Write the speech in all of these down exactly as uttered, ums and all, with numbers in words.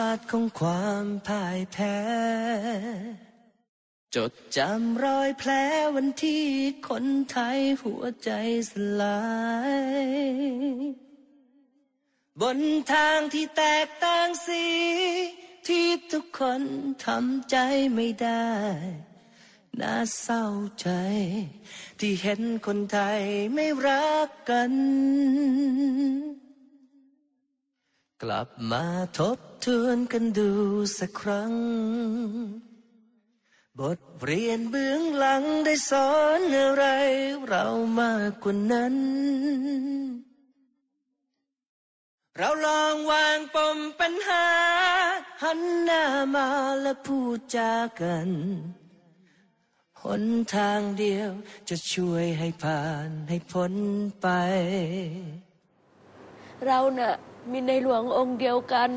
าติของความพ่ายแพ้จดจำรอยแผลวันที่คนไทยหัวใจสลายบนทางที่แตกต่างสีที่ทุกคนทำใจไม่ได้น่าเศร้าใจที่เห็นคนไทยไม่รักกันกลับมาทบทวนกันดูสักครั้งบทเรียนเบื้องหลังได้สอนอะไรเรามากกว่านั้นเราลองวางปมปัญหาหันหน้ามาและพูดจากันหนทางเดียวจะช่วยให้ผ่านให้พ้นไปเราน่ะมีในหลวงองค์เดียวกัน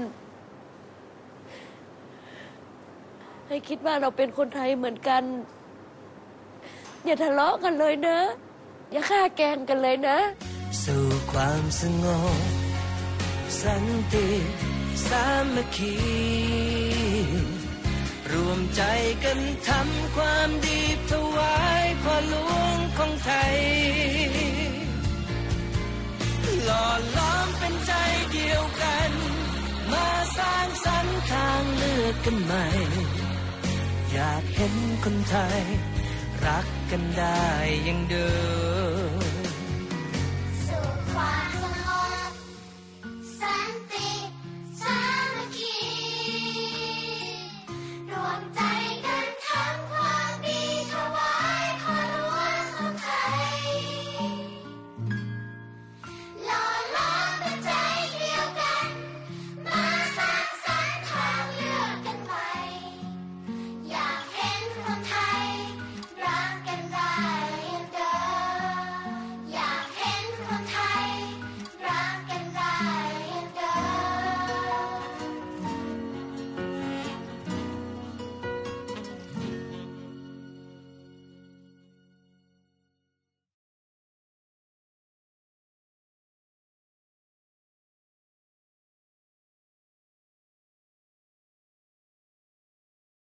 ให้คิดว่าเราเป็นคนไทยเหมือนกันอย่าทะเลาะกันเลยนะอย่าฆ่าแกล้งกันเลยนะสู่ความสงบสันติสามัคคีรวมใจกันทำความดีถวายพ่อหลวงของไทยหล่อล้อมเป็นใจเดียวกันมาสร้างสรรค์ทางเลือกกันใหม่อยากเห็นคนไทยรักกันได้อย่างเดิมสู่ความสงบสันติสามัคคีรวมใจ